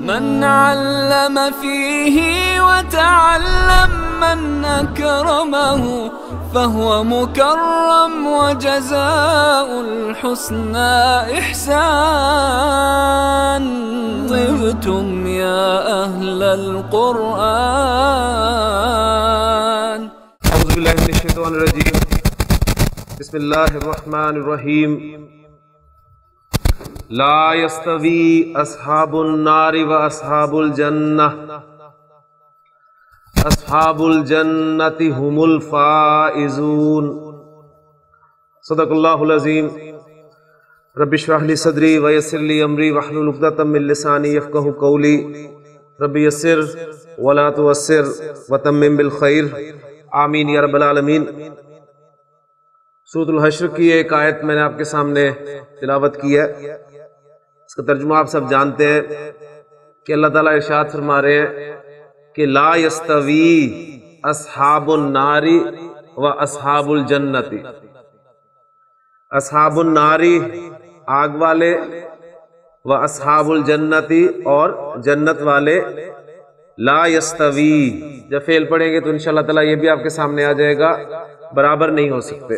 من علم فيه وتعلم من أكرمه فهو مكرم وجزاء الحسنى إحسان. طبتم يا أهل القرآن. أعوذ بالله من الشيطان الرجيم. بسم الله الرحمن الرحيم. لا يستوي أصحاب النار وأصحاب الجنة. أصحاب الجنة هم الفائزون. صدق الله العظيم. رب اشرح لي صدري ويسر لي أمري واحلل عقدة من لساني يفقهوا قولي. رب يسر ولا تعسر وتمم بالخير. آمین یا رب العالمین. سورۃ الحشر کی ایک آیت میں نے آپ کے سامنے تلاوت کی ہے. اس کا ترجمہ آپ سب جانتے ہیں کہ اللہ تعالیٰ ارشاد فرما رہے ہیں کہ لا یستوی اصحاب النار و اصحاب الجنت. اصحاب النار آگ والے، و اصحاب الجنتی اور جنت والے. لا یستوی جب فعل پڑھیں گے تو انشاءاللہ تعالیٰ یہ بھی آپ کے سامنے آ جائے گا، برابر نہیں ہو سکتے.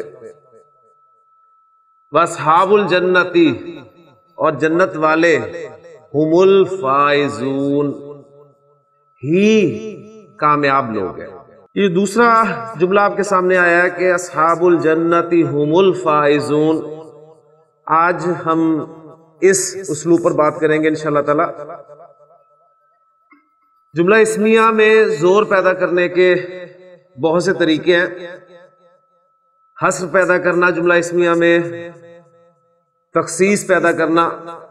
واصحاب الجنتی اور جنت والے ہم الفائزون ہی کامیاب لوگ ہیں. یہ دوسرا جملہ آپ کے سامنے آیا ہے کہ اصحاب الجنتی ہم الفائزون. آج ہم اس اسلوب پر بات کریں گے انشاءاللہ تعالی. جملہ اسمیہ میں زور پیدا کرنے کے بہت سے طریقے ہیں. حصر پیدا کرنا جملہ اسمیہ میں، تخصیص پیدا کرنا.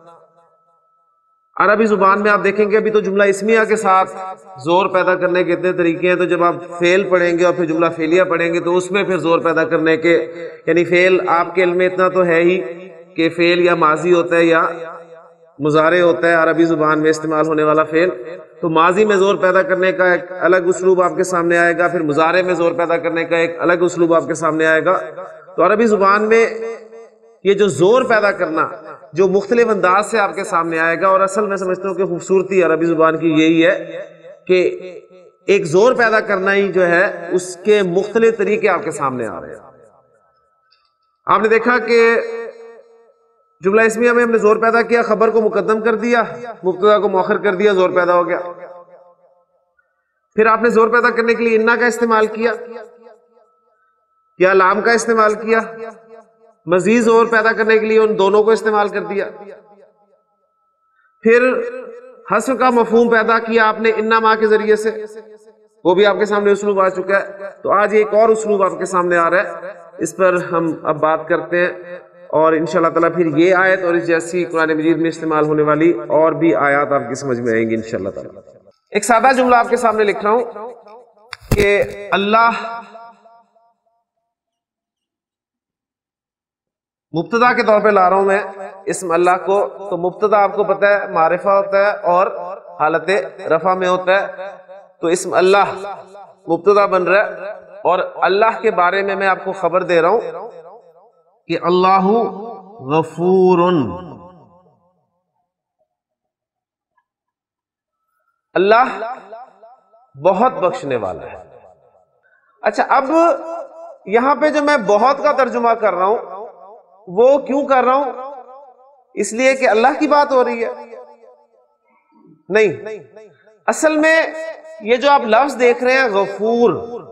عربی زبان میں آپ دیکھیں گے ابھی تو جملہ اسمیہ کے ساتھ زور پیدا کرنے کے اتنے طریقے ہیں، تو جب آپ فعل پڑھیں گے اور پھر جملہ فعلیہ پڑھیں گے تو اس میں پھر زور پیدا کرنے کے، یعنی فعل آپ کے علم میں اتنا تو ہے ہی کہ فعل یا ماضی ہوتا ہے یا مضارع ہوتا ہے عربی زبان میں استعمال ہونے والا فعل. تو ماضی میں زور پیدا کرنے کا ایک الگ اسلوب آپ کے سامنے آئے گا، پھر مضارع میں زور پیدا کرنے کا ایک الگ اسلوب آپ کے سامنے آئے گا. تو عربی زبان میں یہ جو زور پیدا کرنا جو مختلف انداز سے آپ کے سامنے آئے گا، اور اصل میں سمجھتا ہوں کہ خوبصورتی عربی زبان کی یہی ہے کہ ایک زور پیدا کرنا ہی جو ہے اس کے مختلف طریقے آپ کے سامنے آ رہے ہیں. آپ نے دیکھا کہ جملہ اسمیہ میں ہم نے زور پیدا کیا، خبر کو مقدم کر دیا، مبتدا کو مؤخر کر دیا، زور پیدا ہو گیا. پھر آپ نے زور پیدا کرنے کے لیے انا کا استعمال کیا یا لام کا استعمال کیا. مزید زور پیدا کرنے کے لیے ان دونوں کو استعمال کر دیا. پھر حصر کا مفہوم پیدا کیا آپ نے انا ما کے ذریعے سے، وہ بھی آپ کے سامنے اسلوب آ چکا ہے. تو آج ایک اور اسلوب آپ کے سامنے آ رہا ہے، اس پر ہم اب بات کرتے ہیں، اور انشاءاللہ تعالیٰ پھر یہ آیت اور اس جیسی قرآن مجید میں استعمال ہونے والی اور بھی آیات آپ کی سمجھ میں آئیں گی انشاءاللہ تعالیٰ. ایک سادہ جملہ آپ کے سامنے لکھ رہا ہوں کہ اللہ مبتدا کے طور پہ لا رہا ہوں میں اسم اللہ کو. تو مبتدا آپ کو پتہ ہے معرفہ ہوتا ہے اور حالت رفع میں ہوتا ہے. تو اسم اللہ مبتدا بن رہا ہے، اور اللہ کے بارے میں میں آپ کو خبر دے رہا ہوں کہ اللہ غفور. اللہ بہت بخشنے والا ہے. اچھا، اب یہاں پہ جو میں بہت کا ترجمہ کر رہا ہوں وہ کیوں کر رہا ہوں؟ اس لیے کہ اللہ کی بات ہو رہی ہے؟ نہیں، اصل میں یہ جو آپ لفظ دیکھ رہے ہیں غفور،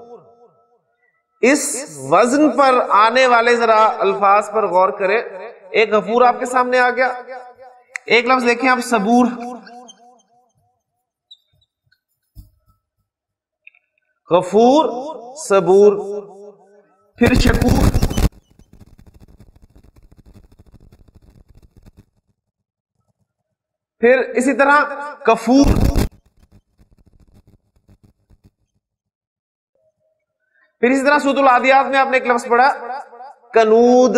اس وزن پر آنے والے ذرا الفاظ پر غور کریں. ایک غفور آپ کے سامنے آ گیا، ایک لفظ دیکھیں آپ صبور. غفور، صبور، پھر شکور، پھر اسی طرح کفور، پھر اسی طرح سورۃ العادیات میں آپ نے ایک لفظ پڑھا کنود.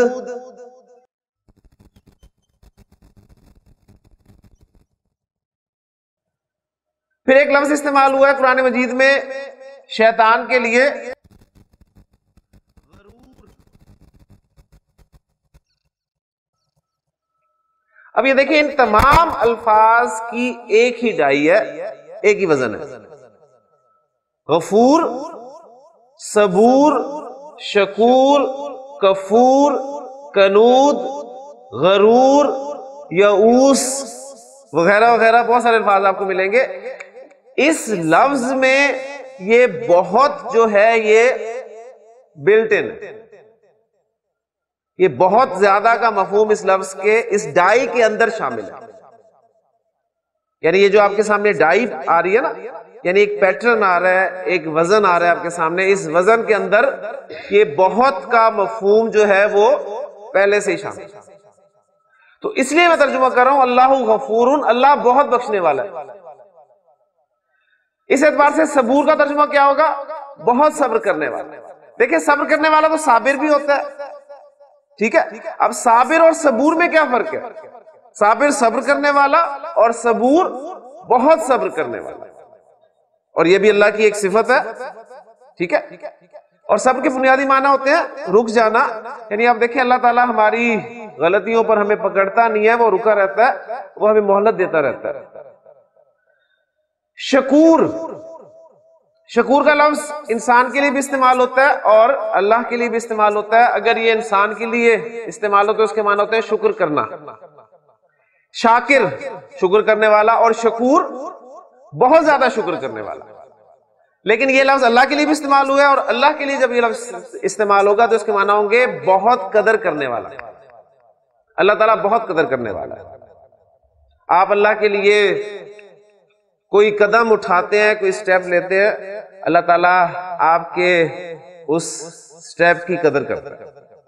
پھر ایک لفظ استعمال ہوا ہے قرآن مجید میں شیطان کے لیے اب یہ دیکھیں ان تمام الفاظ کی ایک ہی ڈائی ہے، ایک ہی وزن ہے. غفور، صبور، شکور، کفور، کنود، غرور، یعوس وغیرہ وغیرہ بہت سارے الفاظ آپ کو ملیں گے. اس لفظ میں یہ بہت جو ہے یہ بلٹ ان، یہ بہت زیادہ کا مفہوم اس لفظ کے اس ڈائی کے اندر شامل ہے. یعنی یہ جو آپ کے سامنے ڈائی آ رہی ہے نا، یعنی ایک پیٹرن آ رہا ہے، ایک وزن آ رہا ہے آپ کے سامنے، اس وزن کے اندر یہ بہت کا مفہوم جو ہے وہ پہلے سے ہی شامل ہے. تو اس لیے میں ترجمہ کر رہا ہوں اللہ غفور، اللہ بہت بخشنے والا ہے. اس اعتبار سے صبور کا ترجمہ کیا ہوگا؟ بہت صبر کرنے والا. دیکھیں صبر کرنے والا تو صابر بھی ہوتا ہے، ٹھیک ہے. اب صابر اور صبور میں کیا فرق ہے؟ صابر صبر کرنے والا اور صبور بہت صبر کرنے والا، اور یہ بھی اللہ کی ایک صفت ہے، ٹھیک ہے. اور صبر کے بنیادی معنی ہوتے ہیں رک جانا. یعنی آپ دیکھیں اللہ تعالیٰ ہماری غلطیوں پر ہمیں پکڑتا نہیں ہے، وہ رکا رہتا ہے، وہ ہمیں مہلت دیتا رہتا ہے. شکور، شکور کا لفظ انسان کے لیے بھی استعمال ہوتا ہے اور اللہ کے لیے بھی استعمال ہوتا ہے. اگر یہ انسان کے لیے استعمال ہوتا ہے اس کے معنی ہوتے ہیں شکر کرنا. شاکر شکر کرنے والا، اور شکور بہت زیادہ شکر کرنے والا. لیکن یہ لفظ اللہ کے لیے بھی استعمال ہوا ہے، اور اللہ کے لیے جب یہ لفظ استعمال ہوگا تو اس کے معنی ہوں گے بہت قدر کرنے والا. اللہ تعالیٰ بہت قدر کرنے والا ہے. آپ اللہ کے لیے کوئی قدم اٹھاتے ہیں، کوئی سٹیپ لیتے ہیں، اللہ تعالیٰ آپ کے اس سٹیپ کی قدر کرتا ہے.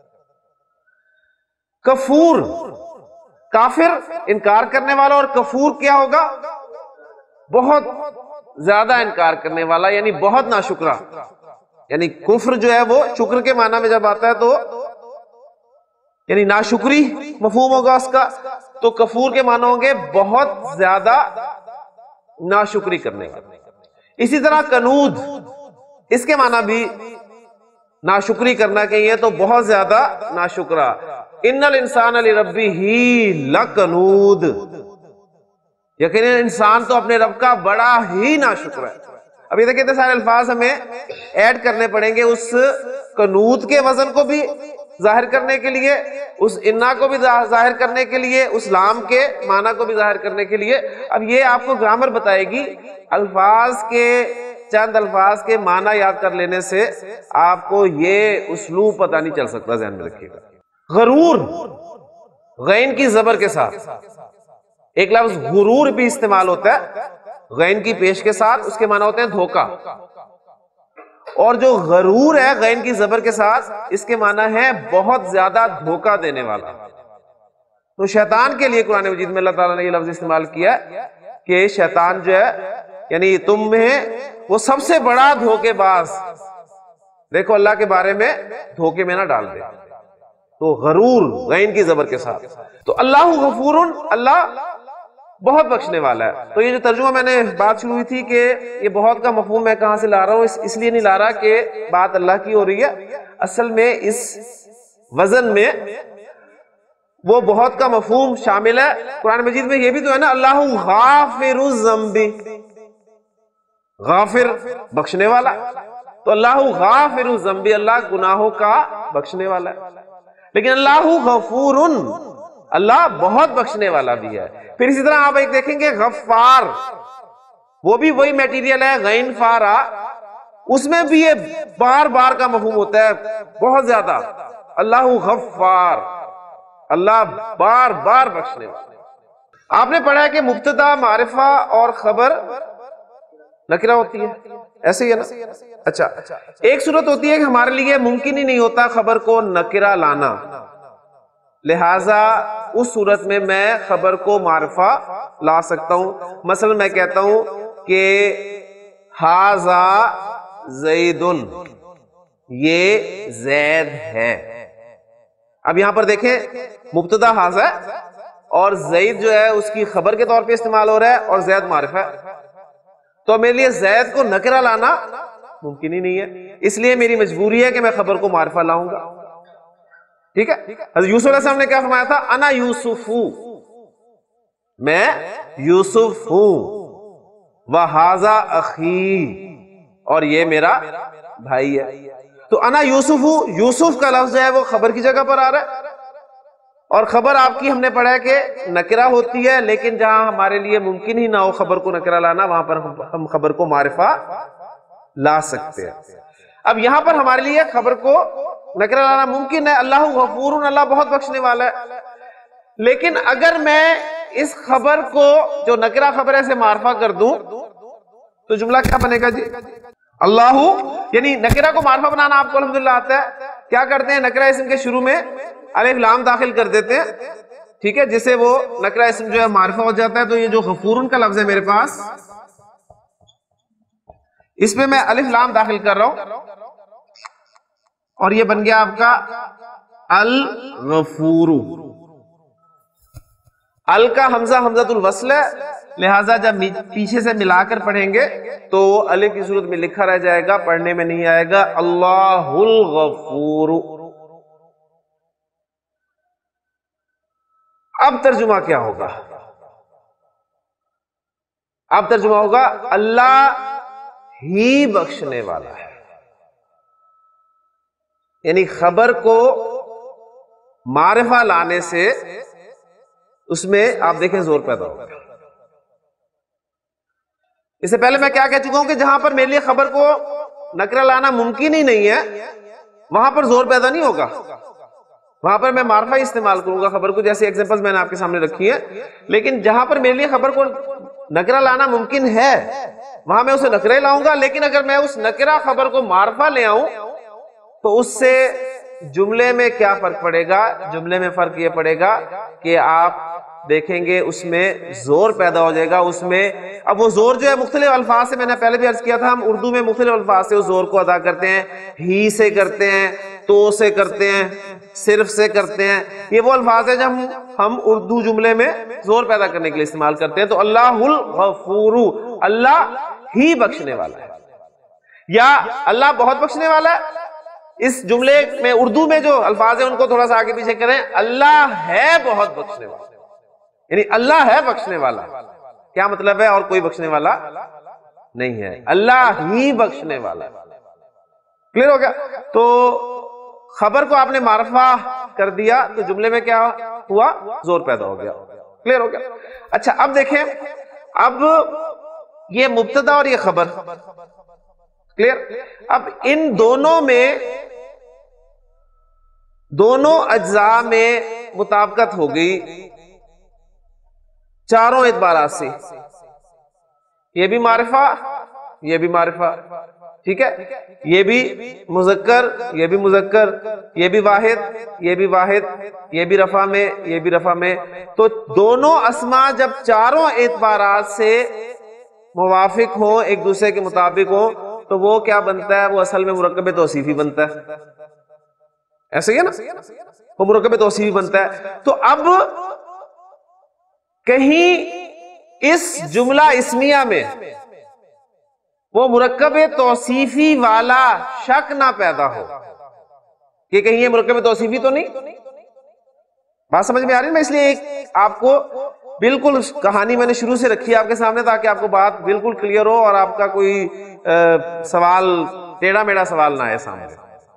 کفور، کافر انکار کرنے والا، اور کفور کیا ہوگا؟ بہت زیادہ انکار کرنے والا، یعنی بہت ناشکرا. یعنی کفر جو ہے وہ شکر کے معنی میں جب آتا ہے تو یعنی ناشکری مفہوم ہوگا اس کا، تو کفور کے معنی ہوں گے بہت زیادہ ناشکری کرنے والا. اسی طرح کنود، اس کے معنی بھی ناشکری کرنا کہ یہ تو بہت زیادہ ناشکرا. ان الانسان لربہ لکنود، یقیناً انسان تو اپنے رب کا بڑا ہی ناشکر ہے. اب یہ دیکھیں سارے الفاظ ہمیں ایڈ کرنے پڑیں گے اس کنود کے وزن کو بھی ظاہر کرنے کے لیے، اس انا کو بھی ظاہر کرنے کے لیے، اس لام کے معنی کو بھی ظاہر کرنے کے لیے. اب یہ آپ کو گرامر بتائے گی. الفاظ کے چند الفاظ کے معنی یاد کر لینے سے آپ کو یہ اسلوب پتہ نہیں چل سکتا، ذہن میں رکھیے گا. غرور، غین کی زبر کے ساتھ. ایک لفظ غرور بھی استعمال ہوتا ہے غین کی پیش کے ساتھ، اس کے معنی ہوتے ہیں دھوکہ. اور جو غرور ہے غین کی زبر کے ساتھ، اس کے معنی ہے بہت زیادہ دھوکہ دینے والا. تو شیطان کے لیے قرآن مجید میں اللہ تعالیٰ نے یہ لفظ استعمال کیا کہ شیطان جو ہے یعنی تم میں وہ سب سے بڑا دھوکے باز، دیکھو اللہ کے بارے میں دھوکے میں نہ ڈال دے. تو غرور غین کی زبر کے ساتھ. تو اللہ غفور، اللہ بہت بخشنے والا ہے. تو یہ جو ترجمہ میں نے بات شروع ہوئی تھی کہ یہ بہت کا مفہوم میں کہاں سے لا رہا ہوں، اس لیے نہیں لا رہا کہ بات اللہ کی ہو رہی ہے. اصل میں اس وزن میں وہ بہت کا مفہوم شامل ہے. قرآن مجید میں یہ بھی تو ہے نا اللہ غافر الذنب، غافر بخشنے والا. تو اللہ غافر الذنب، اللہ گناہوں کا بخشنے والا ہے. لیکن اللہ غفور، اللہ بہت بخشنے والا بھی ہے. پھر اسی طرح آپ ایک دیکھیں گے غفار، وہ بھی وہی میٹیریل ہے غین فارا، اس میں بھی یہ بار بار کا مفہوم ہوتا ہے بہت زیادہ. اللہ غفار، اللہ بار بار بخشنے والا. آپ نے پڑھا ہے کہ مبتدا معرفہ اور خبر نکرہ ہوتی ہے، ایسے ہی ہے نا. اچھا، ایک صورت ہوتی ہے کہ ہمارے لیے ممکن ہی نہیں ہوتا خبر کو نکرہ لانا، لہٰذا اس صورت میں میں خبر کو معرفہ لا سکتا ہوں. مثلا میں کہتا ہوں کہ ھذا زید، یہ زید ہے. اب یہاں پر دیکھیں مبتدا ھذا اور زید جو ہے اس کی خبر کے طور پہ استعمال ہو رہا ہے اور زید معرفہ ہے. تو میرے لیے زید کو نکرہ لانا ممکن ہی نہیں ہے، اس لیے میری مجبوری ہے کہ میں خبر کو معرفہ لاؤں گا. ٹھیک ہے. حضرت یوسف علیہ السلام نے کیا فرمایا تھا؟ انا یوسف، میں یوسف ہوں، وہذا اخی، اور یہ میرا بھائی ہے۔ تو انا یوسف ہوں، یوسف کا لفظ جو ہے وہ خبر کی جگہ پر آ رہا ہے، اور خبر آپ کی ہم نے پڑھا ہے کہ نکرہ ہوتی ہے، لیکن جہاں ہمارے لیے ممکن ہی نہ ہو خبر کو نکرہ لانا، وہاں پر ہم خبر کو معرفہ لا سکتے ہیں۔ اب یہاں پر ہمارے لیے خبر کو نکرہ لانا ممکن ہے، اللہ غفور، اللہ بہت بخشنے والا ہے، لیکن اگر میں اس خبر کو جو نکرہ خبر ہے سے معرفہ کر دوں تو جملہ کیا بنے گا جی؟ اللہ، یعنی نکرہ کو معرفہ بنانا آپ کو الحمدللہ آتا ہے۔ کیا کرتے ہیں؟ نکرہ اسم کے شروع میں الف لام داخل کر دیتے ہیں، ٹھیک ہے، جس سے وہ نکرہ اسم جو ہے معرفہ ہو جاتا ہے۔ تو یہ جو غفورن کا لفظ ہے میرے پاس، اس میں الف لام داخل کر رہا ہوں، اور یہ بن گیا آپ کا الغفور۔ ال کا حمزہ حمزۃ الوصل ہے، لہٰذا جب پیچھے سے ملا کر پڑھیں گے تو الف کی صورت میں لکھا رہ جائے گا، پڑھنے میں نہیں آئے گا، اللہ الغفور۔ اب ترجمہ کیا ہوگا؟ اب ترجمہ ہوگا اللہ ہی بخشنے والا ہے، یعنی خبر کو معرفہ لانے سے اس میں آپ دیکھیں زور پیدا ہوگا۔ اس سے پہلے میں کیا کہہ چکا ہوں کہ جہاں پر میرے لیے خبر کو نکرہ لانا ممکن ہی نہیں ہے وہاں پر زور پیدا نہیں ہوگا، وہاں پر میں معرفہ استعمال کروں گا خبر کو، جیسے ایگزامپلز میں نے آپ کے سامنے رکھی ہیں۔ لیکن جہاں پر میرے لیے خبر کو نکرہ لانا ممکن ہے وہاں میں اسے نکرہ لاؤں گا، لیکن اگر میں اس نکرہ خبر کو معرفہ لے آؤں تو اس سے جملے میں کیا فرق پڑے گا؟ جملے میں فرق یہ پڑے گا کہ آپ دیکھیں گے اس میں زور پیدا ہو جائے گا۔ اس میں اب وہ زور جو ہے مختلف الفاظ سے، میں نے پہلے بھی عرض کیا تھا، ہم اردو میں مختلف الفاظ سے اس زور کو ادا کرتے ہیں، ہی سے کرتے ہیں، تو سے کرتے ہیں، صرف سے کرتے ہیں۔ یہ وہ الفاظ ہیں جب ہم اردو جملے میں زور پیدا کرنے کے لیے استعمال کرتے ہیں۔ تو اللہ الغفور، اللہ ہی بخشنے والا ہے، یا اللہ بہت بخشنے والا ہے۔ اس جملے میں اردو میں جو الفاظ ہیں ان کو تھوڑا سا آگے پیچھے کریں، اللہ ہے بہت بخشنے والا، یعنی اللہ ہے بخشنے والا۔ کیا مطلب ہے؟ اور کوئی بخشنے والا نہیں ہے، اللہ ہی بخشنے والا۔ کلیئر ہو گیا؟ تو خبر کو آپ نے معرفہ کر دیا تو جملے میں کیا ہوا؟ زور پیدا ہو گیا۔ کلیئر ہو گیا؟ اچھا اب دیکھیں، اب یہ مبتدا اور یہ خبر، کلیئر؟ اب ان دونوں میں، دونوں اجزاء میں مطابقت ہو گئی چاروں اعتبارات سے، یہ بھی معرفہ، یہ بھی معرفہ، ٹھیک ہے، یہ بھی مذکر، یہ بھی مذکر، یہ بھی واحد، یہ بھی واحد، یہ بھی رفع میں، یہ بھی رفع میں۔ تو دونوں اسماء جب چاروں اعتبارات سے موافق ہوں، ایک دوسرے کے مطابق ہوں، تو وہ کیا بنتا ہے؟ وہ اصل میں مرکب توصیفی بنتا ہے، ایسے ہی ہے نا، وہ مرکب توصیفی بنتا ہے۔ تو اب کہیں اس جملہ اسمیہ میں وہ مرکب توصیفی والا شک نہ پیدا ہو کہ کہیں یہ مرکب توصیفی تو نہیں۔ بات سمجھ میں آ رہی ہے؟ میں اس لیے ایک آپ کو بالکل کہانی میں نے شروع سے رکھی آپ کے سامنے تاکہ آپ کو بات بالکل کلیئر ہو اور آپ کا کوئی سوال، ٹیڑھا میڑھا سوال نہ آئے سامنے۔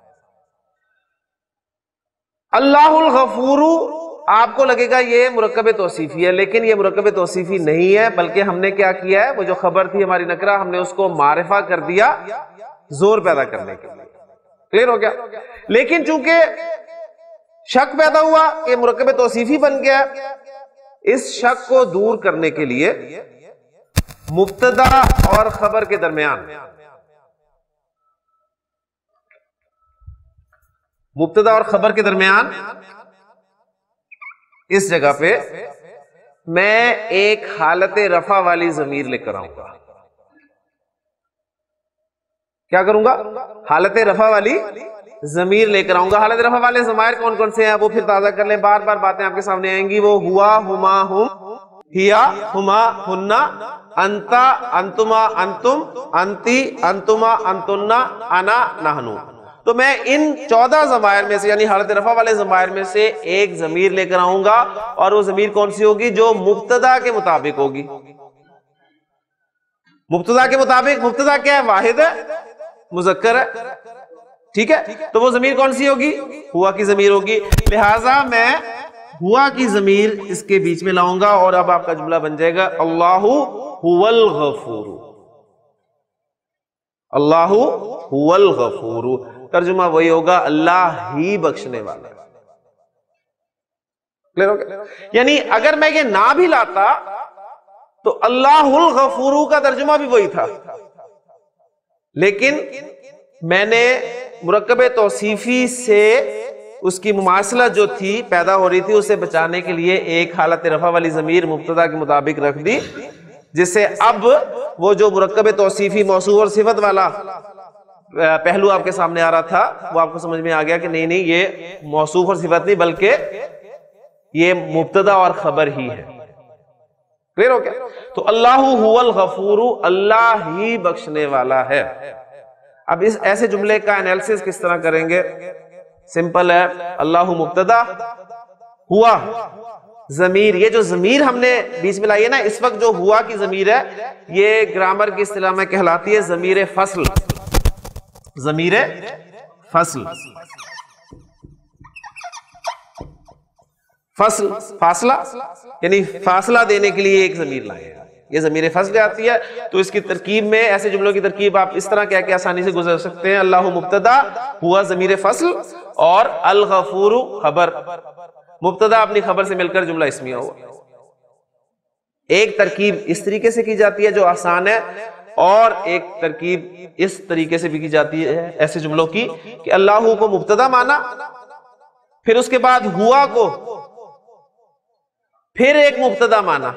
اللہ الغفور، آپ کو لگے گا یہ مرکب توصیفی ہے، لیکن یہ مرکب توصیفی نہیں ہے، بلکہ ہم نے کیا کیا ہے؟ وہ جو خبر تھی ہماری نکرہ، ہم نے اس کو معرفہ کر دیا زور پیدا کرنے کے لیے۔ کلیئر ہو گیا؟ لیکن چونکہ شک پیدا ہوا کہ مرکب توصیفی بن گیا، اس شک کو دور کرنے کے لیے مبتدا اور خبر کے درمیان، مبتدا اور خبر کے درمیان اس جگہ پہ میں ایک حالت رفع والی ضمیر لے کر آؤں گا۔ کیا کروں گا؟ حالت رفع والی ضمیر لے کر آؤں گا۔ حالت رفع والے ضمائر کون کون سے ہیں وہ پھر تازہ کر لیں، بار بار باتیں آپ کے سامنے آئیں گی۔ وہ ہوا، ہما، ہم، ہیا، ہما، ہننا، انتا، انتما، انتم، انتی، انتما، انتنا، انا، نحنو۔ تو میں ان 14 ضمائر میں سے یعنی حالت رفع والے ضمائر میں سے ایک ضمیر لے کر آؤں گا، اور وہ ضمیر کون سی ہوگی؟ جو مبتدا کے مطابق ہوگی۔ مبتدا کے مطابق، مبتدا کیا ہے؟ واحد ہے، مذکر ہے، ٹھیک ہے؟ تو وہ ضمیر کون سی ہوگی؟ ہوا کی ضمیر ہوگی۔ لہٰذا میں ہوا کی ضمیر اس کے بیچ میں لاؤں گا، اور اب آپ کا جملہ بن جائے گا اللہ هو الغفور، اللہ هو الغفور۔ ترجمہ وہی ہوگا اللہ ہی بخشنے والا ہے۔ کلیئر ہو گیا؟ یعنی اگر میں یہ نہ بھی لاتا تو اللہ الغفور کا ترجمہ بھی وہی تھا، لیکن میں نے مرکب توصیفی سے اس کی مماثلت جو تھی پیدا ہو رہی تھی اسے بچانے کے لیے ایک حالت رفع والی ضمیر مبتدا کے مطابق رکھ دی، جس سے اب وہ جو مرکب توصیفی موصوف اور صفت والا پہلو آپ کے سامنے آ رہا تھا وہ آپ کو سمجھ میں آ گیا کہ نہیں یہ موصوف اور صفت نہیں بلکہ یہ مبتدا اور خبر ہی ہے۔ کلیئر ہو گیا؟ تو اللہ هو الغفور، اللہ ہی بخشنے والا ہے۔ اب اس ایسے جملے کا انالیسس کس طرح کریں گے؟ سمپل ہے، اللہ مبتدا، ہوا ضمیر، یہ جو ضمیر ہم نے بیچ میں لائی ہے نا اس وقت جو ہوا کی ضمیر ہے یہ گرامر کی اصطلاح میں کہلاتی ہے ضمیر فصل، ضمیر فصل، فصل فاصلہ یعنی فاصلہ دینے کے لیے ایک ضمیر لائے، یہ ضمیر فصل آتی ہے۔ تو اس کی ترکیب میں ایسے جملوں کی ترکیب آپ اس طرح کہہ کے آسانی سے گزر سکتے ہیں، اللہ مبتدا، ہوا ضمیر فصل، اور الغفور خبر، مبتدا اپنی خبر سے مل کر جملہ اسمیہ ہوا۔ ایک ترکیب اس طریقے سے کی جاتی ہے جو آسان ہے، اور ایک ترکیب اس طریقے سے بھی کی جاتی ہے ایسے جملوں کی کہ اللہ کو مبتدا مانا، پھر اس کے بعد ہوا کو پھر ایک مبتدا مانا،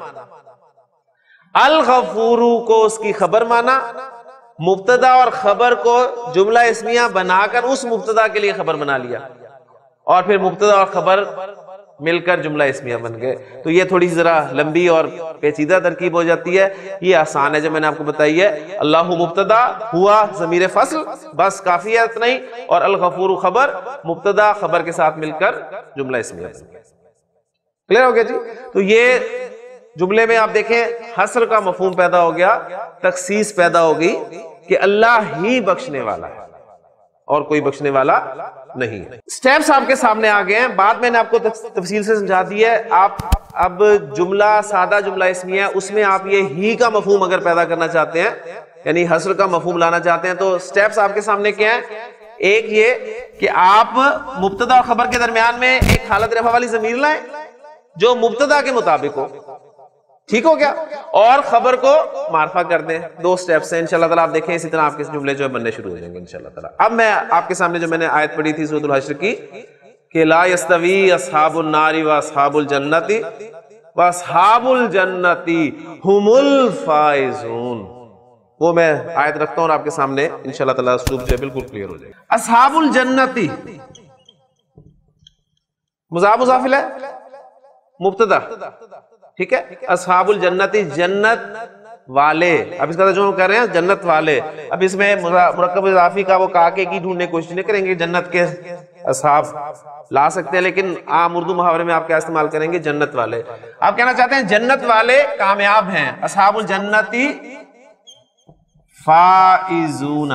الغفور کو اس کی خبر مانا، مبتدا اور خبر کو جملہ اسمیہ بنا کر اس مبتدا کے لیے خبر بنا لیا، اور پھر مبتدا اور خبر مل کر جملہ اسمیہ بن گئے۔ تو یہ تھوڑی ذرا لمبی اور پیچیدہ ترکیب ہو جاتی ہے، یہ آسان ہے جو میں نے آپ کو بتائی ہے، اللہ مبتدا، ہوا ضمیر فصل، بس کافی ہے اتنا ہی، اور الغفور خبر، مبتدا خبر کے ساتھ مل کر جملہ اسمیہ بن گئے۔ کلیئر ہو گیا جی؟ تو یہ جملے میں آپ دیکھیں حصر کا مفہوم پیدا ہو گیا، تخصیص پیدا ہو گئی کہ اللہ ہی بخشنے والا ہے اور کوئی بخشنے والا نہیں۔ سٹیپس آپ کے سامنے آ گئے ہیں، بعد میں نے آپ کو تفصیل سے سمجھا دی ہے۔ آپ اب جملہ سادہ جملہ اسمیہ اس میں آپ یہ ہی کا مفہوم اگر پیدا کرنا چاہتے ہیں یعنی حصر کا مفہوم لانا چاہتے ہیں تو سٹیپس آپ کے سامنے کیا ہیں؟ ایک یہ کہ آپ مبتدا اور خبر کے درمیان میں ایک حالت رفع والی ضمیر لائیں جو مبتدا کے مطابق ہو، ٹھیک ہو گیا، اور خبر کو معرفہ کر دیں۔ دو سٹیپس ہیں انشاءاللہ تعالیٰ، آپ دیکھیں اسی طرح آپ کے جملے جو ہے بننے شروع ہو جائیں گے انشاءاللہ تعالیٰ۔ اب میں آپ کے سامنے جو میں نے آیت پڑھی تھی سورۃ الحشر کی کہ لا یستوی اصحاب النار واصحاب الجنۃ واصحاب الجنۃ هم الفائزون، وہ میں آیت رکھتا ہوں اور آپ کے سامنے انشاءاللہ تعالیٰ اسلوب جو ہے بالکل کلیئر ہو جائے گا۔ اصحاب الجنۃ مضاف مضاف الیہ مبتدا، ٹھیک ہے، اصحاب الجنت جنت والے، اب اس کا ترجمہ کر رہے ہیں جنت والے۔ اب اس میں مرکب اضافی کا وہ کاکے کی ڈھونڈنے کی کوشش نہیں کریں گے، جنت کے اصحاب لا سکتے ہیں لیکن عام اردو محاورے میں آپ کیا استعمال کریں گے؟ جنت والے۔ آپ کہنا چاہتے ہیں جنت والے کامیاب ہیں، اصحاب الجنت فائزون،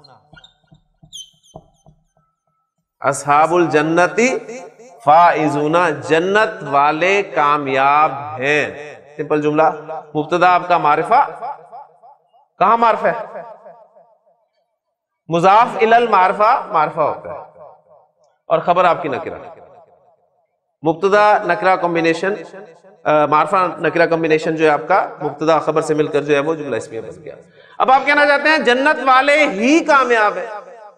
اصحاب الجنت فائزون، جنت والے کامیاب ہیں۔ سمپل جملہ، مبتدا آپ کا معرفہ، کہاں معرفہ ہے؟ مضاف الی المعرفہ معرفہ ہوتا ہے، اور خبر آپ کی نکرہ، مبتدا نکرہ کمبینیشن، معرفہ نکرہ کمبینیشن جو ہے آپ کا مبتدا خبر سے مل کر جو ہے وہ جملہ اسمیہ بن گیا۔ اب آپ کہنا چاہتے ہیں جنت والے ہی کامیاب ہیں،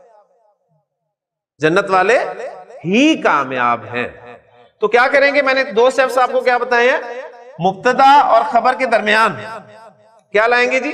جنت والے ہی کامیاب ہیں، تو کیا کریں گے؟ میں نے دو سٹیپس آپ کو کیا بتائے ہیں؟ مبتدا اور خبر کے درمیان کیا لائیں گے جی؟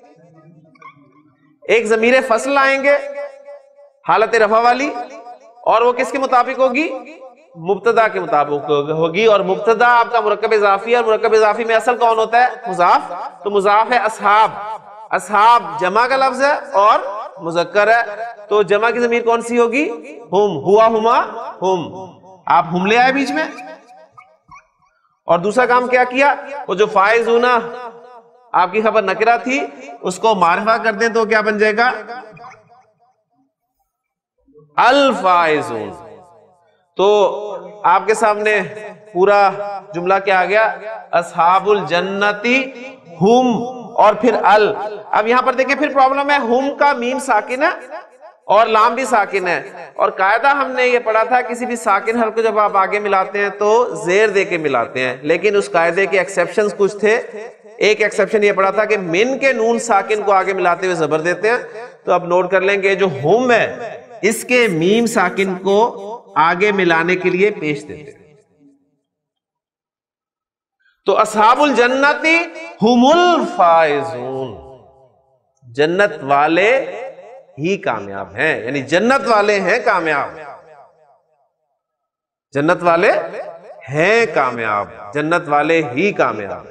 ایک ضمیر فصل لائیں گے حالت رفع والی، اور وہ کس کے مطابق ہوگی؟ مبتدا کے مطابق ہوگی، اور مبتدا آپ کا مرکب اضافی ہے، اور مرکب اضافی میں اصل کون ہوتا ہے؟ مضاف، تو مضاف ہے اصحاب، اصحاب جمع کا لفظ ہے اور مذکر ہے تو جمع کی ضمیر کون سی ہوگی؟ ہم. ہوا ہما ہم. آپ ہم لے آئے بیچ میں. اور دوسرا کام کیا کیا؟ وہ جو فائزون آپ کی خبر نکرہ تھی اس کو معرفہ کر دیں تو کیا بن جائے گا؟ الفائزون. تو آپ کے سامنے پورا جملہ کیا آ گیا؟ اصحاب الجنتی ہم اور پھر ال. اب یہاں پر دیکھیں پھر پرابلم ہے، ہم کا میم ساکن ہے اور لام بھی ساکن ہے، اور قاعدہ ہم نے یہ پڑھا تھا کسی بھی ساکن حرف کو جب آپ آگے ملاتے ہیں تو زیر دے کے ملاتے ہیں، لیکن اس قاعدے کے ایکسیپشنز کچھ تھے. ایک ایکسیپشن یہ پڑھا تھا کہ من کے نون ساکن کو آگے ملاتے ہوئے زبر دیتے ہیں. تو اب نوٹ کر لیں گے جو ہم ہے اس کے میم ساکن کو آگے ملانے کے لیے پیش دیتے ہیں. تو اصحاب الجنتی ہم الفائزون، جنت والے ہی کامیاب ہیں، یعنی جنت والے ہیں کامیاب، جنت والے ہیں کامیاب، جنت والے ہی کامیاب.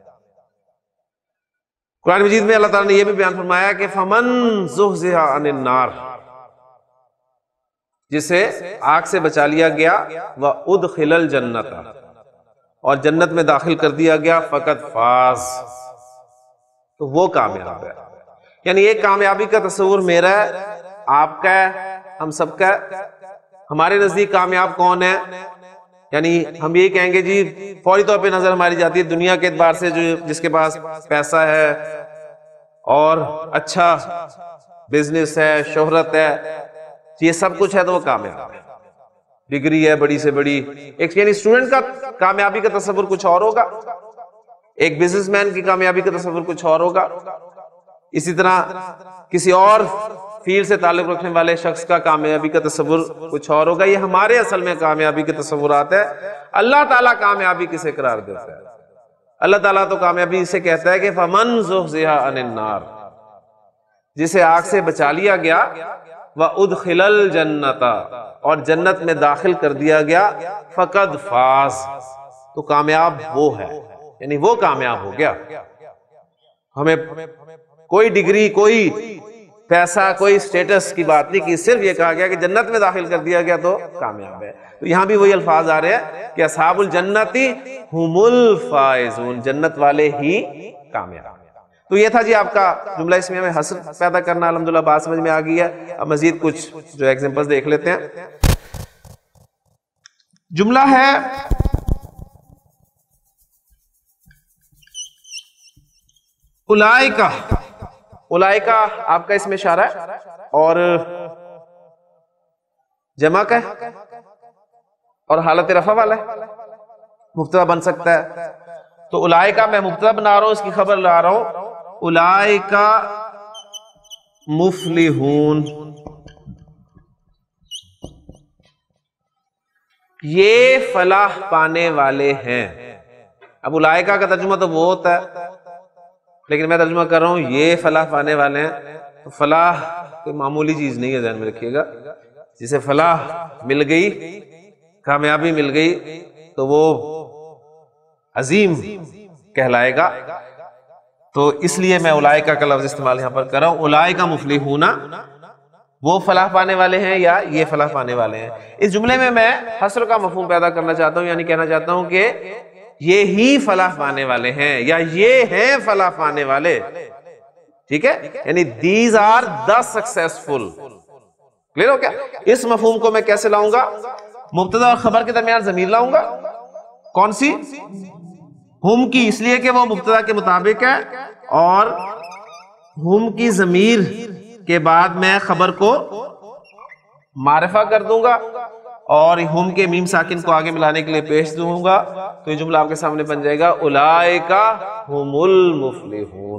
قرآن مجید میں اللہ تعالیٰ نے یہ بھی بیان فرمایا کہ فمن زحزح عن النار، جسے آگ سے بچا لیا گیا، وادخل الجنت، اور جنت میں داخل کر دیا گیا، فقط فاز، تو وہ کامیاب ہے. یعنی ایک کامیابی کا تصور میرا ہے، آپ کا ہے، ہم سب کا ہے. ہمارے نزدیک کامیاب کون ہے؟ یعنی ہم یہی کہیں گے جی فوری طور پہ نظر ہماری جاتی ہے دنیا کے اعتبار سے، جو جس کے پاس پیسہ ہے اور اچھا بزنس ہے، شہرت ہے، یہ سب کچھ ہے تو وہ کامیاب ہے. ڈگری ہے بڑی سے بڑی. ایک یعنی اسٹوڈنٹ کا کامیابی کا تصور کچھ اور ہوگا، ایک بزنس مین کی کامیابی کا تصور کچھ اور ہوگا، اسی طرح کسی اور فیلڈ سے تعلق رکھنے والے شخص کا کامیابی کا تصور کچھ اور ہوگا. یہ ہمارے اصل میں کامیابی کے تصورات ہے. اللہ تعالیٰ کامیابی کسے قرار دیتا ہے؟ اللہ تعالیٰ تو کامیابی اسے کہتا ہے کہ فمن زحزح عن النار، جسے آگ سے بچا لیا گیا، وادخل الجنت، اور جنت میں داخل کر دیا گیا، فقد فاز، تو کامیاب وہ ہے، یعنی وہ کامیاب ہو گیا. ہمیں کوئی ڈگری، کوئی پیسہ، کوئی سٹیٹس کی بات نہیں کی، صرف یہ کہا گیا کہ جنت میں داخل کر دیا گیا تو کامیاب ہے. تو یہاں بھی وہی الفاظ آ رہے ہیں کہ اصحاب الجنتی ہم الفائزون، جنت والے ہی کامیاب. تو یہ تھا جی آپ کا جملہ اسمیہ میں حصر پیدا کرنا. الحمدللہ بات سمجھ میں آ گئی ہے. اب مزید کچھ جو ایگزامپلز دیکھ لیتے ہیں. جملہ ہے اولئک. اولئک آپ کا اس میں اشارہ ہے اور جمع کا ہے اور حالت رفع والا ہے، مبتدا بن سکتا ہے. تو اولئک میں مبتدا بنا رہا ہوں، اس کی خبر لا رہا ہوں، اولئک مفلحون، یہ فلاح پانے والے ہیں. اب اولئک کا ترجمہ تو وہ ہوتا ہے، لیکن میں ترجمہ کر رہا ہوں یہ فلاح پانے والے ہیں. تو فلاح کوئی معمولی چیز نہیں ہے، ذہن میں رکھیے گا. جسے فلاح مل گئی، کامیابی مل گئی، تو وہ عظیم کہلائے گا. تو اس لیے میں اولئک کا لفظ استعمال یہاں پر کر رہا ہوں. اولئک مفلحون، وہ فلاح پانے والے ہیں یا یہ فلاح پانے والے ہیں. اس جملے میں میں حصر کا مفہوم پیدا کرنا چاہتا ہوں، یعنی کہنا چاہتا ہوں کہ یہ ہی فلاح پانے والے ہیں یا یہ ہیں فلاح پانے والے. ٹھیک ہے، یعنی these are the successful. Clear ہو کیا؟ اس مفہوم کو میں کیسے لاؤں گا؟ مبتدا اور خبر کے درمیان ضمیر لاؤں گا. کون سی؟ ہم کی، اس لیے کہ وہ مبتدا کے مطابق ہے، اور ہم کی ضمیر کے بعد میں خبر کو معرفہ کر دوں گا اور ہم کے میم ساکن کو آگے ملانے کے لیے پیش دوں گا. تو یہ جملہ آپ کے سامنے بن جائے گا اولئک ہم المفلحون.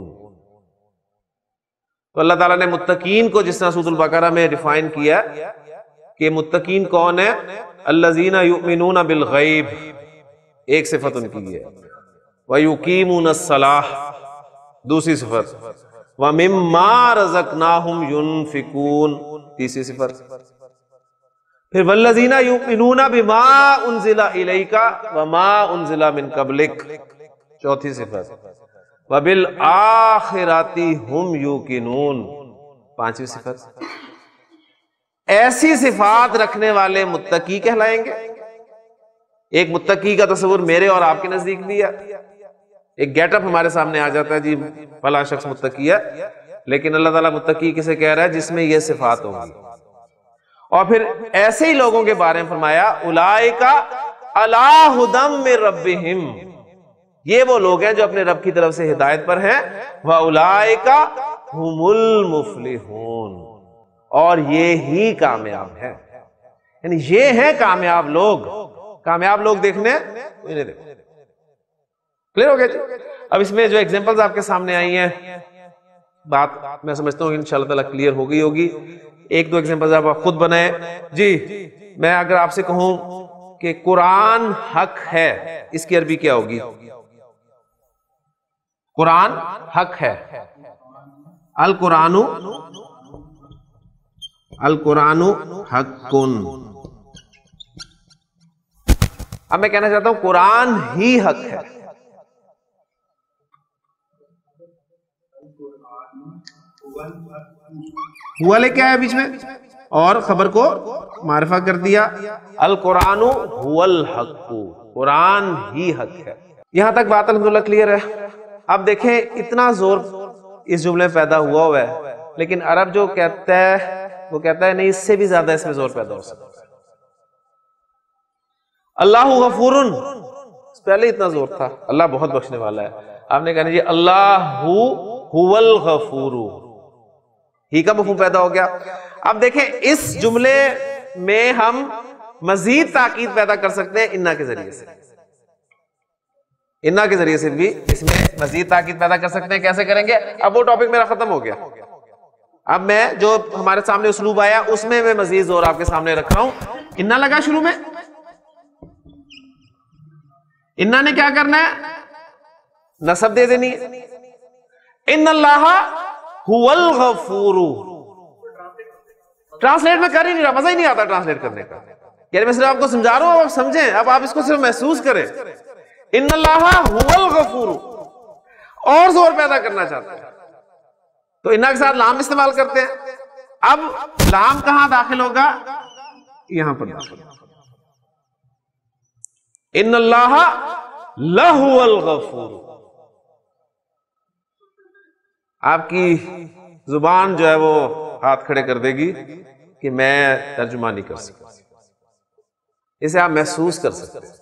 تو اللہ تعالیٰ نے متقین کو جس طرح سورۃ البقرہ میں ڈیفائن کیا کہ متقین کون ہے، الذین یؤمنون بالغیب، ایک صفت ان کی ہے، وَيُقِيمُونَ الصَّلَاةَ دوسری صفت، وَمِمَّا رَزَقْنَاهُمْ يُنْفِقُونَ تیسری صفت، پھر وَالَّذِينَ يُؤْمِنُونَ بِمَا أُنزِلَ إِلَيْكَ وَمَا أُنزِلَ مِن قَبْلِكَ چوتھی صفت، وَبِالْآخِرَةِ هُمْ يُوقِنُونَ 5ویں صفت، ایسی صفات رکھنے والے متقی کہلائیں گے۔ ایک متقی کا تصور میرے اور آپ کے نزدیک بھی ہے، ایک گیٹ اپ ہمارے سامنے آ جاتا ہے جی فلاں شخص متقی ہے، لیکن اللہ تعالیٰ متقی کسے کہہ رہا ہے؟ جس میں یہ صفات ہوں گی۔ اور پھر ایسے ہی لوگوں کے بارے میں فرمایا اولئک علی ھدی من ربہم، یہ وہ لوگ ہیں جو اپنے رب کی طرف سے ہدایت پر ہیں، واولئک ھم المفلحون، اور یہ ہی کامیاب ہیں، یعنی یہ ہیں کامیاب لوگ۔ کامیاب لوگ دیکھنے انہیں دیکھو۔ کلیئر ہو گیا جی؟ اب اس میں جو ایگزامپلز آپ کے سامنے آئی ہیں، بات میں سمجھتا ہوں انشاءاللہ تعالیٰ کلیئر ہو گئی ہوگی۔ ایک دو ایگزامپلز آپ خود بنائیں جی۔ میں اگر آپ سے کہوں کہ قرآن حق ہے، اس کی عربی کیا ہوگی؟ قرآن حق ہے، القرآن حق۔ اب میں کہنا چاہتا ہوں قرآن ہی حق ہے۔ ہوا لے کیا ہے بیچ میں، اور خبر کو معرفہ کر دیا، القرآن هو الحق، قرآن ہی حق ہے۔ یہاں تک بات الحمدللہ کلیئر ہے۔ اب دیکھیں اتنا زور اس جملے میں پیدا ہوا ہے، لیکن عرب جو کہتا ہے وہ کہتا ہے نہیں، اس سے بھی زیادہ اس میں زور پیدا ہو سکتا ہے۔ اللہ غفور، پہلے اتنا زور تھا اللہ بہت بخشنے والا ہے، آپ نے کہنا جی اللہ هو الغفور، ہی کا مفہوم پیدا ہو گیا۔ اب دیکھیں اس جملے میں ہم مزید تاکید پیدا کر سکتے ہیں انا کے ذریعے سے، انا کے ذریعے سے بھی اس میں مزید تاکید پیدا کر سکتے ہیں۔ کیسے کریں گے؟ اب وہ ٹاپک میرا ختم ہو گیا، اب میں جو ہمارے سامنے اسلوب آیا اس میں مزید زور آپ کے سامنے رکھ رہا ہوں۔ انا لگا شروع میں، انا نے کیا کرنا ہے؟ نصب دے دینی ہے، ان اللہ هو الغفور۔ ٹرانسلیٹ میں کر ہی نہیں رہا، مزہ ہی نہیں آتا ٹرانسلیٹ کرنے کا، یعنی میں صرف آپ کو سمجھا رہا ہوں، آپ سمجھیں، اب آپ اس کو صرف محسوس کریں۔ ان اللہ هو الغفور، اور زور پیدا کرنا چاہتا ہے تو انا کے ساتھ لام استعمال کرتے ہیں۔ اب لام کہاں داخل ہوگا؟ یہاں پر داخل، ان اللہ لہو الغفور۔ آپ کی زبان جو ہے وہ ہاتھ کھڑے کر دے گی کہ میں ترجمہ نہیں کر سکتا، اسے آپ محسوس کر سکتے ہیں،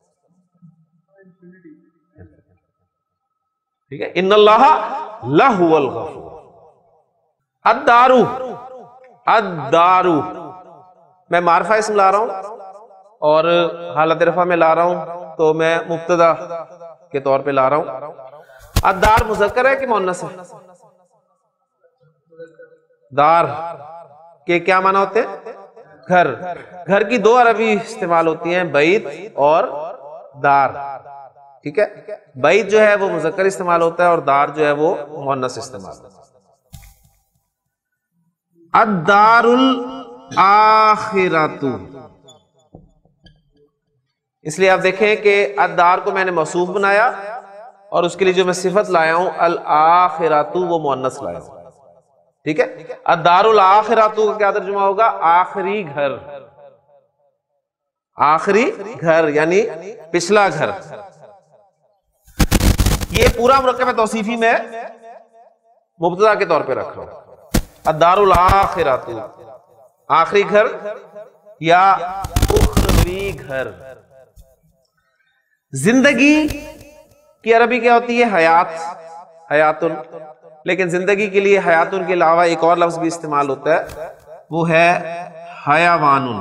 ٹھیک ہے؟ ان اللہ لہو الغفور۔ الدارو، الدارو، میں معرفہ اسم لا رہا ہوں اور حالت رفع میں لا رہا ہوں تو میں مبتدا کے طور پہ لا رہا ہوں۔ الدار مذکر ہے کہ مؤنث ہے؟ دار کے کیا معنی ہوتے ہیں؟ گھر۔ گھر کی دو عربی استعمال ہوتی ہیں، بیت اور دار، ٹھیک ہے؟ بیت جو ہے وہ مذکر استعمال ہوتا ہے اور دار جو ہے وہ مؤنث استعمال ہوتا ہے۔ الدار الآخرۃ، اس لیے آپ دیکھیں کہ الدار کو میں نے موصوف بنایا اور اس کے لیے جو میں صفت لایا ہوں الآخرۃ وہ مؤنث لایا ہوں، ٹھیک ہے؟ الدار الآخرۃ کا کیا ترجمہ ہوگا؟ آخری گھر، آخری گھر یعنی پچھلا گھر۔ یہ پورا مرکب توصیفی میں مبتدا کے طور پہ رکھ رہا ہوں، الدار الآخرۃ، آخری گھر یا اخروی گھر۔ زندگی کی عربی کیا ہوتی ہے؟ حیات، حیاتن، لیکن زندگی کے لیے حیاتن کے علاوہ ایک اور لفظ بھی استعمال ہوتا ہے، وہ ہے حیوانن۔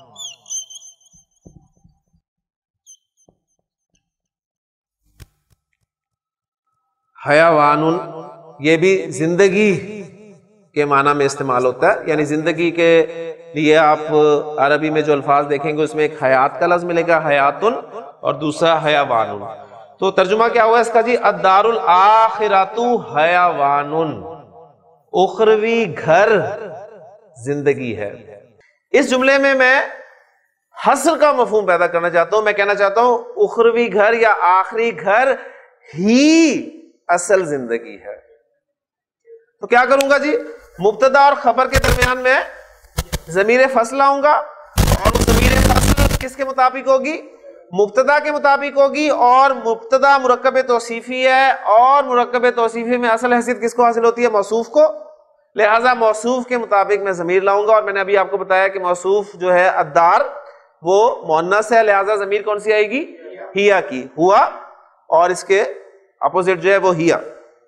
حیوانن یہ بھی زندگی کے معنی میں استعمال ہوتا ہے، یعنی زندگی کے لیے آپ عربی میں جو الفاظ دیکھیں گے اس میں ایک حیات کا لفظ ملے گا، حیاتن، اور دوسرا حیوانن۔ تو ترجمہ کیا ہوا اس کا جی؟ الدار الآخرۃ حیوانن، اخروی گھر زندگی ہے۔ اس جملے میں حصر کا مفہوم پیدا کرنا چاہتا ہوں، میں کہنا چاہتا ہوں اخروی گھر یا آخری گھر ہی اصل زندگی ہے۔ تو کیا کروں گا جی؟ مبتدا اور خبر کے درمیان میں ضمیر فصل لاؤں گا، اور ضمیر فصل کس کے مطابق ہوگی؟ مبتدا کے مطابق ہوگی، اور مبتدا مرکب توصیفی ہے، اور مرکب توصیفی میں اصل حیثیت کس کو حاصل ہوتی ہے؟ موصوف کو، لہٰذا موصوف کے مطابق میں ضمیر لاؤں گا، اور میں نے ابھی آپ کو بتایا کہ موصوف جو ہے الدار وہ مؤنث ہے، لہٰذا ضمیر کون سی آئے گی؟ ہیا کی، ہوا، اور اس کے اپوزٹ جو ہے وہ ہیا،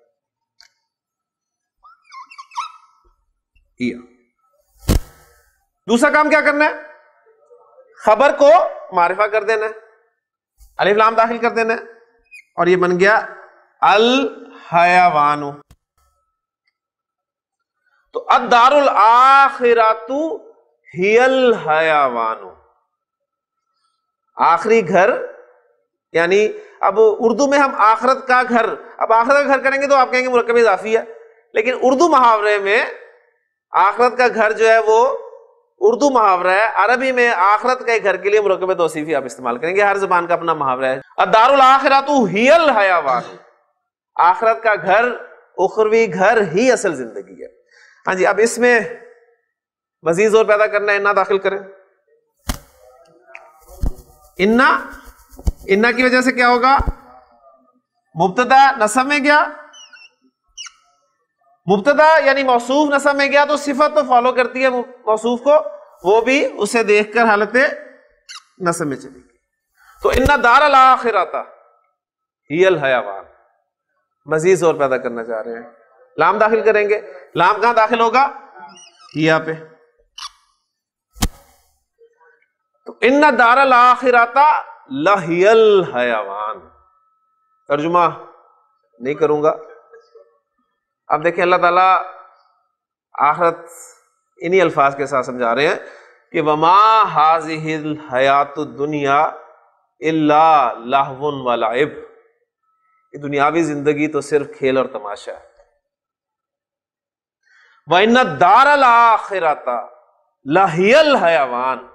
ہیا۔ دوسرا کام کیا کرنا ہے؟ خبر کو معرفہ کر دینا ہے، الف لام داخل کر دینا ہے، اور یہ بن گیا الحیوان۔ تو الدار الآخرۃ ہی الحیوان، آخری گھر، یعنی اب اردو میں ہم آخرت کا گھر، اب آخرت کا گھر کریں گے تو آپ کہیں گے مرکب اضافی ہے، لیکن اردو محاورے میں آخرت کا گھر جو ہے وہ اردو محاورہ ہے، عربی میں آخرت کے گھر کے لیے مرکب توصیفی آپ استعمال کریں گے، ہر زبان کا اپنا محاورہ ہے۔ الدار الآخرۃ ہی الحیوان، آخرت کا گھر، اخروی گھر ہی اصل زندگی ہے۔ ہاں جی، اب اس میں مزید زور پیدا کرنا ہے، انا داخل کریں۔ انا کی وجہ سے کیا ہوگا؟ مبتدا نصب میں گیا، مبتدا یعنی موصوف نصب میں گیا تو صفت تو فالو کرتی ہے موصوف کو، وہ بھی اسے دیکھ کر حالت نصب میں چلے گی۔ تو ان دار الاخرۃ ہی الحیوان، مزید زور پیدا کرنا چاہ رہے ہیں، لام داخل کریں گے، لام کہاں داخل ہوگا؟ ہیا پہ۔ تو ان دار الاخرۃ لہی الحیوان، ترجمہ نہیں کروں گا۔ اب دیکھیں اللہ تعالیٰ آخرت انہی الفاظ کے ساتھ سمجھا رہے ہیں کہ وما هذه الحیات الدنیا الا لہو ولعب، یہ دنیاوی زندگی تو صرف کھیل اور تماشا ہے۔ وَإِنَّ الدَّارَ الْآخِرَةَ لَهِيَ الْحَيَوَانُ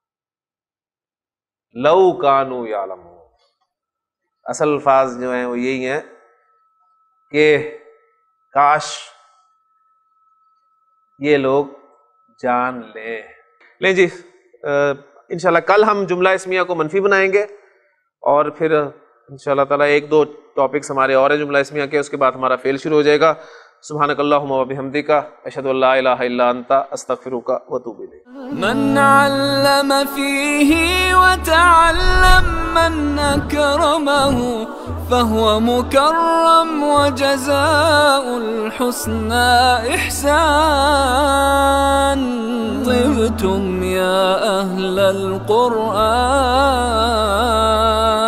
لَوْ كَانُوا يَعْلَمُونَ، اصل الفاظ جو ہیں وہ یہی ہیں کہ کاش یہ لوگ جان لیں جی۔ انشاءاللہ کل ہم جملہ اسمیہ کو منفی بنائیں گے، اور پھر انشاءاللہ تعالیٰ ایک دو ٹاپکس ہمارے اور ہیں جملہ اسمیہ کے، اس کے بعد ہمارا فعل شروع ہو جائے گا۔ سبحانک اللہم و بحمدک، اشہد ان لا الہ الا انت، استغفرک و اتوب الیک۔ من علم فيه وتعلم من أكرمه فهو مكرم وجزاء الحسنى إحسان. طبتم يا أهل القرآن.